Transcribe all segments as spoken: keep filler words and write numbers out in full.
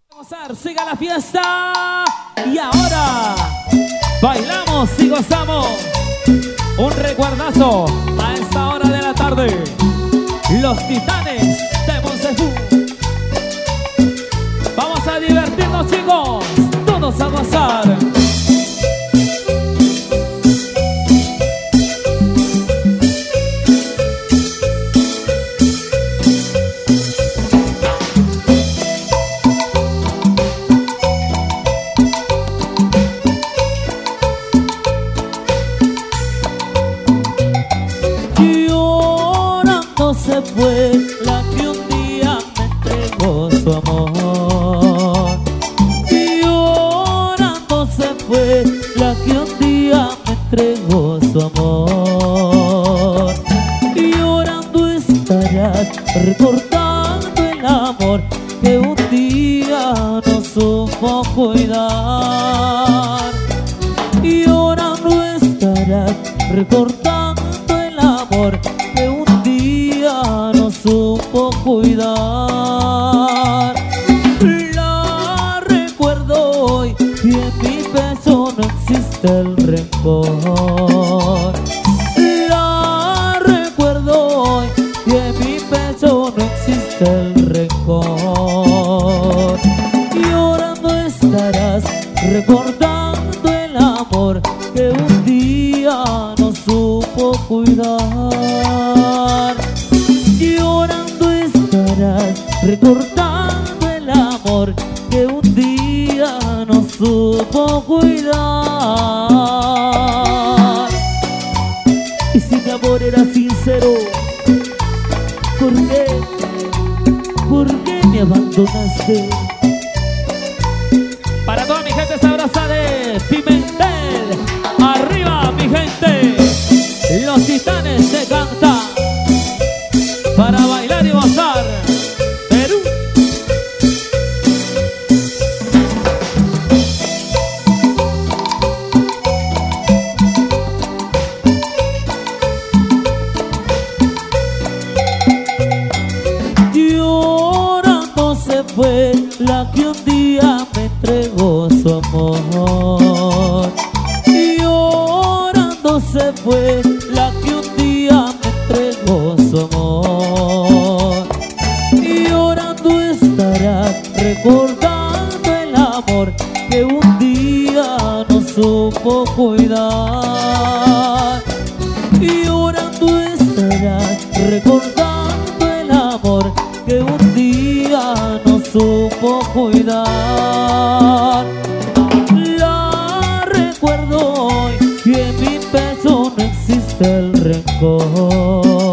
Siga la fiesta y ahora bailamos y gozamos un recuerdazo a esta hora de la tarde. Los Titanes de Monsefú. Vamos a divertirnos, chicos, todos a gozar. Fue la que un día me entregó su amor. Y llorando se fue la que un día me entregó su amor. Y llorando estarás recordando el amor que un día no supo cuidar. Y llorando estarás recordando el amor que un no supo cuidar. La recuerdo hoy y en mi pecho no existe el rencor. La recuerdo hoy y en mi pecho no existe el rencor. Y llorando estarás recordando el amor que un día no supo cuidar. Llorando estarás recordando el amor que un día no supo cuidar. Y si mi amor era sincero, ¿por qué? ¿Por qué me abandonaste? Para toda mi gente sabrosa de Pimentel, arriba mi gente, los Titanes se cantan para bailar y gozar. Perú. Llorando se fue la que un día me entregó su amor. Llorando se fue la que un día me entregó su amor. Y llorando estarás recordando el amor que un día no supo cuidar. Y llorando estarás recordando el amor que un día no supo cuidar. La recuerdo hoy y en mi pecho no existe el rencor.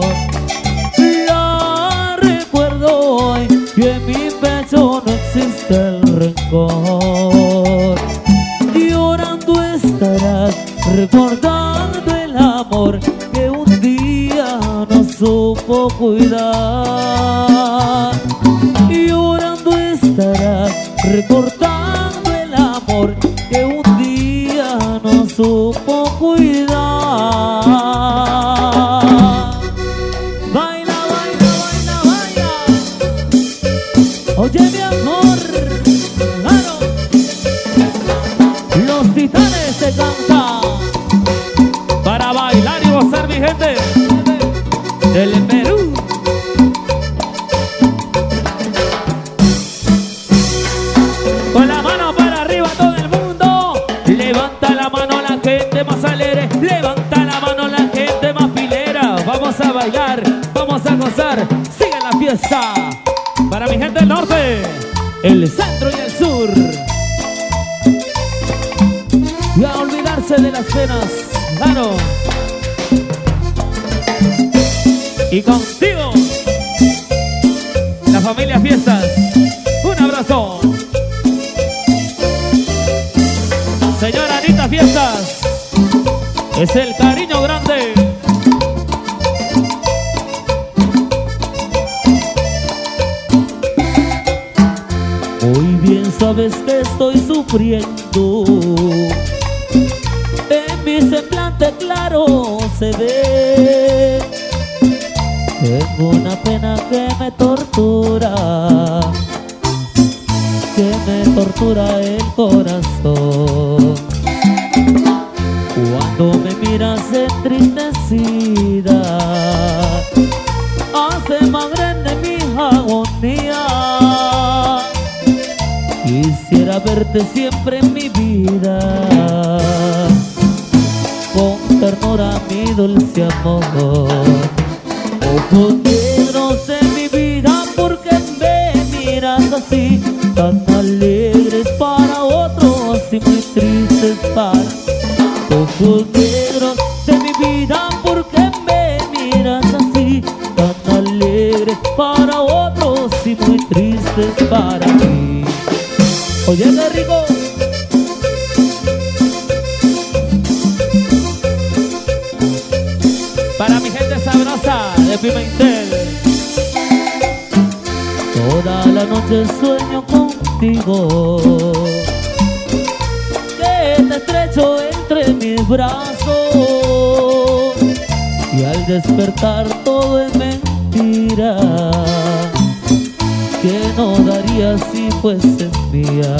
La recuerdo hoy y en mi pecho no existe el rencor. Y llorando estarás recordando el amor que un día no supo cuidar. Y llorando estarás recordando el amor que un día no supo cuidar. Baila, baila, baila, baila. Oye mi amor, claro. Los Titanes se cantan para bailar y gozar mi gente del Perú. Con la mano para arriba todo el mundo. Levanta la mano la gente más alegre. Levanta la mano la gente más pilera. Vamos a bailar, vamos a gozar. Sigue la fiesta. Para mi gente del norte, el centro y el sur. Y a olvidarse de las penas, claro. Y contigo, la familia Fiestas. Un abrazo. Señora Anita Fiestas, es el cariño grande. Hoy bien sabes que estoy sufriendo. En mi semblante claro se ve. Tengo una pena que me tortura, que me tortura el corazón. Cuando me miras entristecida, hace más grande mi agonía. Quisiera verte siempre en mi vida, con ternura mi dulce amor. Ojos negros de mi vida, porque me miras así, tan alegres para otros y muy tristes para. Ojos negros de mi vida, porque me miras así, tan alegres para otros y muy tristes para mí. Oye, qué rico. Para mi gente sabrosa de Pimentel. Toda la noche sueño contigo, que te estrecho entre mis brazos, y al despertar todo es mentira, que no daría si fueses mía.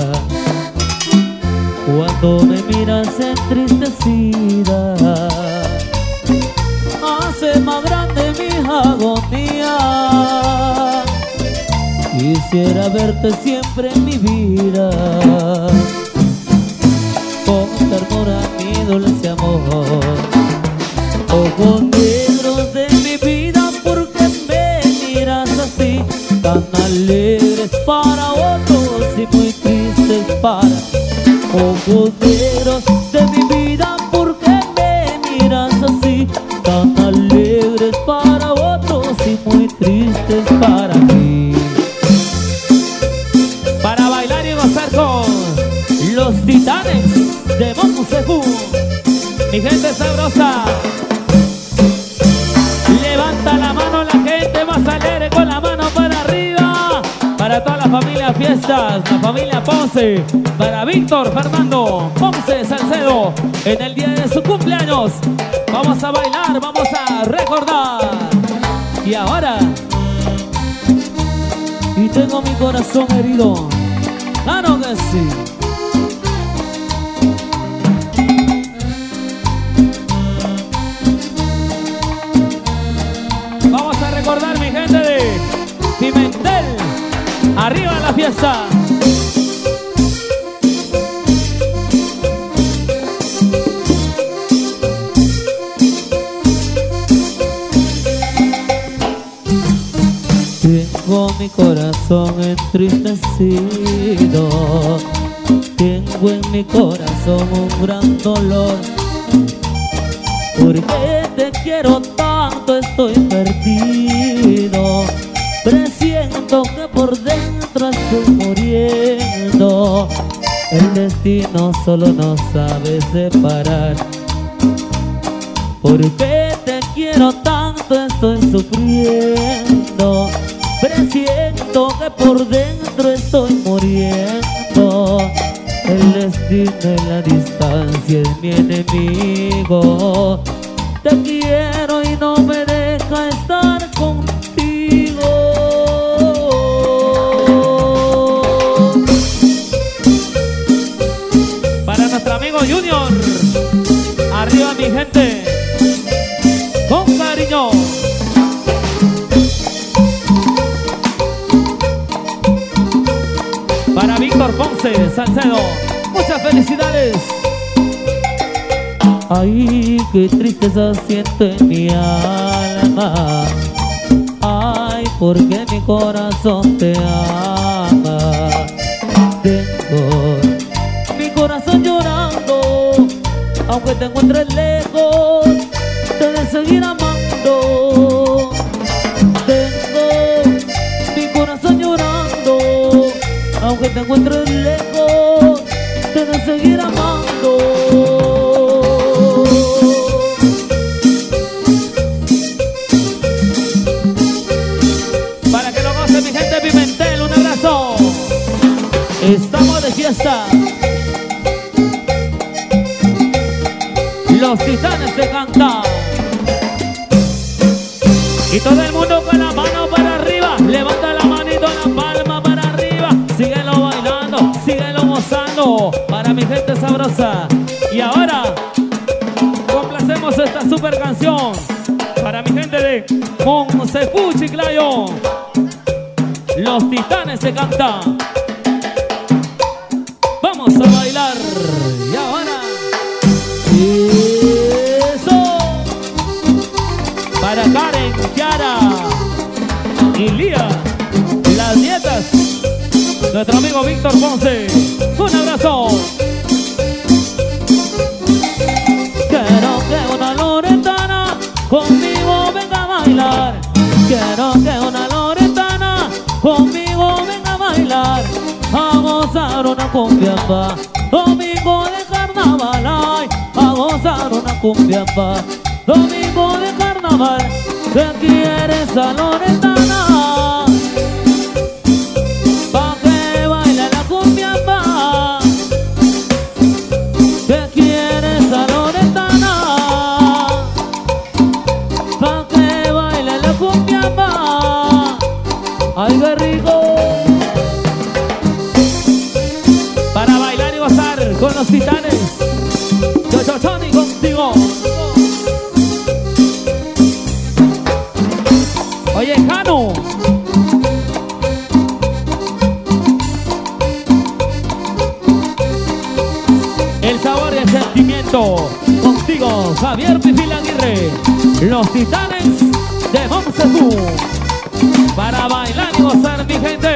Cuando me miras entristecida, hace más grande mi agonía. Quisiera verte siempre en mi vida, con ternura mi dulce amor. Ojos negros de mi vida, porque me miras así, tan alegres para otros y muy tristes para. Ojos negros de mi vida, porque me miras así, tan alegres para otros y muy tristes para mí. Para bailar y gozar con los Titanes de Monsejú. Mi gente sabrosa, levanta la mano la gente más alegre con la mano para arriba. Para toda la familia Fiestas, la familia Ponce, para Víctor Fernando Ponce Salcedo, en el día de su cumpleaños. Vamos a bailar, vamos a recordar. Y ahora, y tengo mi corazón herido, claro que sí. vamos a recordar, mi gente de Pimentel. Arriba la fiesta. Tengo mi corazón entristecido, tengo en mi corazón un gran dolor, porque te quiero tanto estoy perdido, presiento que por dentro estoy muriendo, el destino solo nos sabe separar, porque te quiero tanto estoy sufriendo, presiento que por dentro estoy muriendo, el destino en la distancia es mi enemigo, te quiero y no me deja estar contigo. Para nuestro amigo Junior, arriba mi gente, con cariño. Para Víctor Ponce Salcedo, muchas felicidades. Ay, qué tristeza siento en mi alma, ay, porque mi corazón te ama. Tengo mi corazón llorando, aunque te encuentres lejos, te de seguir amando. Tengo mi corazón llorando, aunque te encuentres lejos, te de seguir amando. Estamos de fiesta, los Titanes te cantan, y todo el mundo con la mano para arriba, levanta la manito, la palma para arriba, síguelo bailando, bailando para mi gente sabrosa. Y ahora complacemos esta super canción para mi gente de Monsefú, Chiclayo. Los Titanes se cantan. Vamos a bailar. Y ahora eso para Karen, Kiara y Lía, las nietas, nuestro amigo Víctor Ponce. Un abrazo. Quiero que una loretana conmigo venga a bailar. Quiero que una loretana conmigo venga a bailar, a gozar una cumbia pa, domingo de carnaval. Ay, a gozar una cumbia pa, domingo de carnaval. ¿Qué quiere esa loretana? Pa' que baile la cumbia pa. ¿Qué quiere esa loretana? Pa' que baile la cumbia pa. Ay, qué rico. Para bailar y gozar con los Titanes. Yo, yo, Johnny, contigo. Oye, Jano. El sabor y el sentimiento. Contigo, Javier Pifil Aguirre. Los Titanes de Monsefú. Para bailar y gozar, mi gente.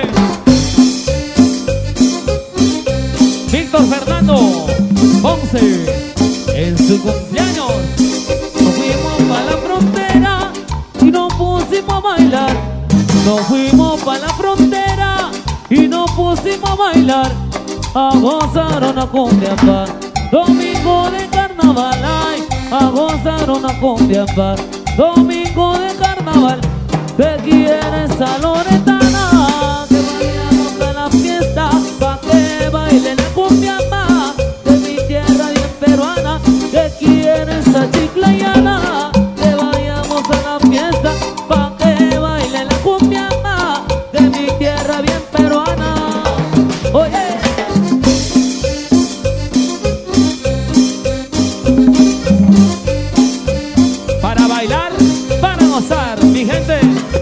Víctor Fernando Ponce, en su cumpleaños Nos fuimos pa' la frontera y nos pusimos a bailar. Nos fuimos pa' la frontera y nos pusimos a bailar, a gozar una cumbia pa, domingo de carnaval. Ay, a gozar una cumbia pa, domingo de carnaval. ¿Qué quiere esa loretana? Que vayamos a la fiesta pa' que baile la cumbia pa, de mi tierra bien peruana. ¿Qué quiere esa chiclayana? Que vayamos a la fiesta pa' que baile la cumbia pa, de mi tierra bien peruana. Oye, para bailar, para gozar, mi gente.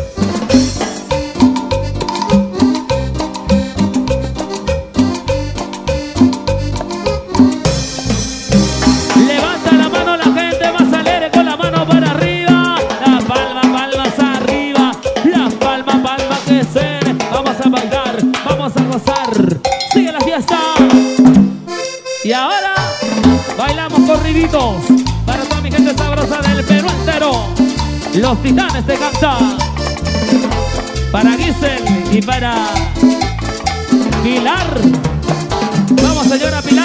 Levanta la mano la gente más alegre con la mano para arriba. Las palmas, palmas arriba. Las palmas, palmas que se. Vamos a bailar, vamos a gozar. Sigue la fiesta. Y ahora bailamos corriditos para toda mi gente sabrosa del Perú entero. Los Titanes te cantan. Para Giselle y para Pilar. Vamos, señora Pilar.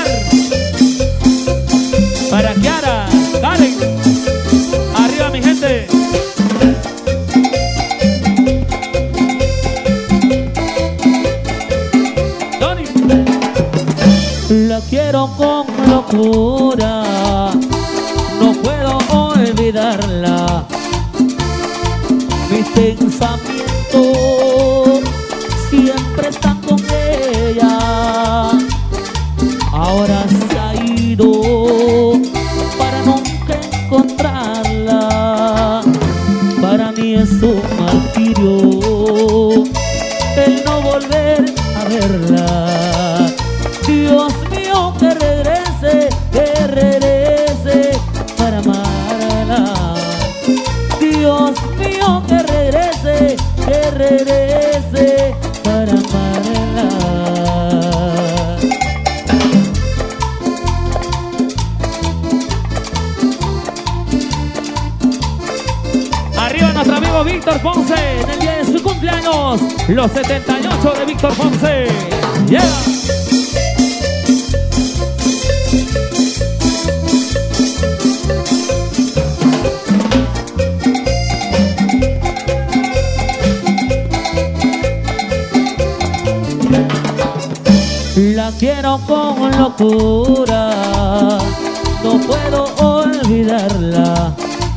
Para Kiara, Karen. Arriba, mi gente. Tony. la quiero con locura, no puedo olvidarla. Mis pensamientos siempre están con ella. Ahora se ha ido para nunca encontrarla. Para mí es un martirio el no volver a verla. Dios mío, que regrese, que regrese para amarla. Dios mío, que regrese, que regrese para amarla. Arriba nuestro amigo Víctor Ponce en el día de su cumpleaños, los setenta y ocho de Víctor Ponce. Yeah. La quiero con locura, no puedo olvidarla.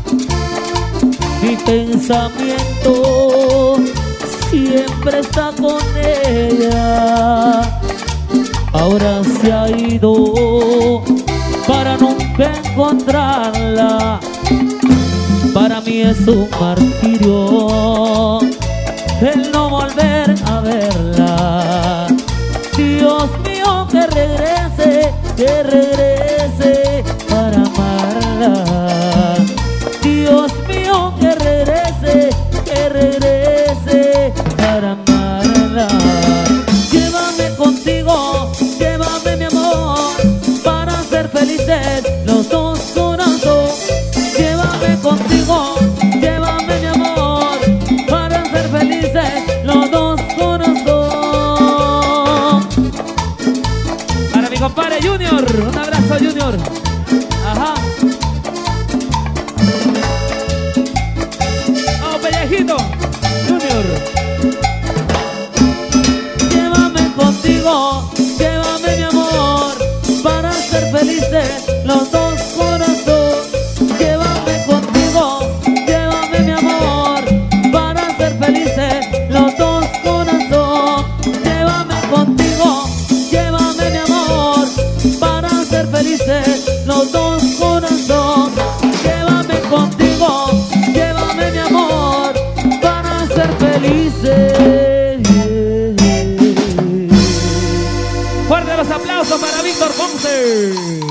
Mi pensamiento siempre está con ella. Ahora se ha perdido para nunca encontrarla. Para mí es un martirio el no volver a verla. Dios mío, que regrese, que regrese para amarla. Dios mío, que regrese, que regrese para amarla. Llévame contigo, llévame mi amor, para ser felices los dos corazones. Llévame contigo, llévame mi amor, para ser felices los dos corazones. Para mi compadre Junior, un abrazo Junior. Ajá. Vamos, pellejito, Junior. Llévame contigo, llévame mi amor, para ser felices los dos corazones. Llévame contigo, llévame mi amor, para ser felices los dos corazones. Llévame contigo, llévame mi amor, para ser felices los dos corazones. Llévame contigo, llévame mi amor, para ser felices. Fuerte los aplausos para Víctor Ponce.